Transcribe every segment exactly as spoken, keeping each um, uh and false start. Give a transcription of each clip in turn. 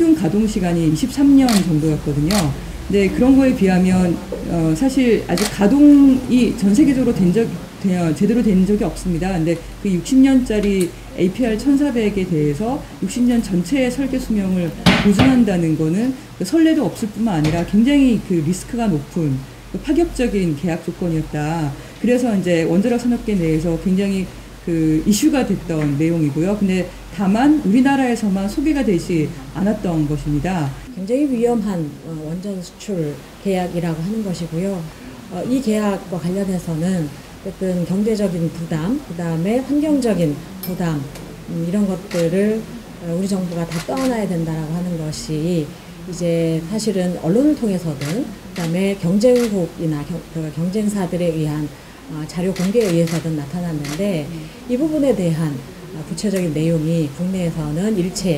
평균 가동 시간이 이십삼 년 정도였거든요. 근데 그런 거에 비하면 어, 사실 아직 가동이 전 세계적으로 된 적, 제대로 된 적이 없습니다. 근데 그 육십 년짜리 에이피알 천사백에 대해서 육십 년 전체의 설계 수명을 보증한다는 거는 선례도 없을 뿐만 아니라 굉장히 그 리스크가 높은 파격적인 계약 조건이었다. 그래서 이제 원자력 산업계 내에서 굉장히 그 이슈가 됐던 내용이고요. 근데 다만 우리나라에서만 소개가 되지 않았던 것입니다. 굉장히 위험한 원전 수출 계약이라고 하는 것이고요. 이 계약과 관련해서는 어쨌든 경제적인 부담, 그 다음에 환경적인 부담, 이런 것들을 우리 정부가 다 떠안아야 된다라고 하는 것이 이제 사실은 언론을 통해서든 그 다음에 경쟁국이나 경, 경쟁사들에 의한 자료 공개에 의해서든 나타났는데 이 부분에 대한 구체적인 내용이 국내에서는 일체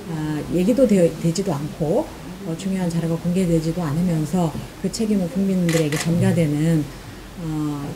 얘기도 되지도 않고 중요한 자료가 공개되지도 않으면서 그 책임은 국민들에게 전가되는 어,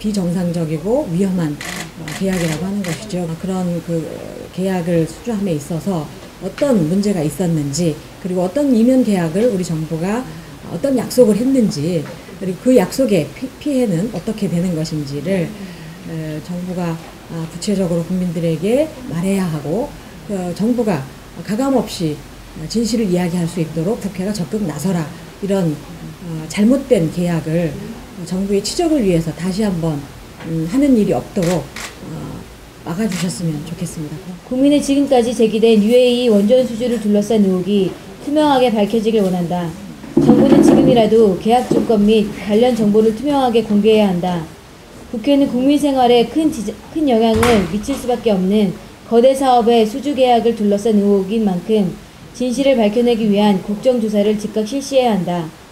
비정상적이고 위험한 어, 계약이라고 하는 것이죠. 그런 그 계약을 수주함에 있어서 어떤 문제가 있었는지, 그리고 어떤 이면 계약을 우리 정부가 어떤 약속을 했는지, 그리고 그 약속의 피, 피해는 어떻게 되는 것인지를 에, 정부가 아, 구체적으로 국민들에게 말해야 하고, 그 정부가 가감없이 진실을 이야기할 수 있도록 국회가 적극 나서라. 이런 어, 잘못된 계약을 정부의 치적을 위해서 다시 한번 음, 하는 일이 없도록 어, 막아주셨으면 좋겠습니다. 국민의 지금까지 제기된 유에이이 원전 수주를 둘러싼 의혹이 투명하게 밝혀지길 원한다. 정부는 지금이라도 계약 조건 및 관련 정보를 투명하게 공개해야 한다. 국회는 국민 생활에 큰, 지자, 큰 영향을 미칠 수밖에 없는 거대 사업의 수주 계약을 둘러싼 의혹인 만큼 진실을 밝혀내기 위한 국정조사를 즉각 실시해야 한다.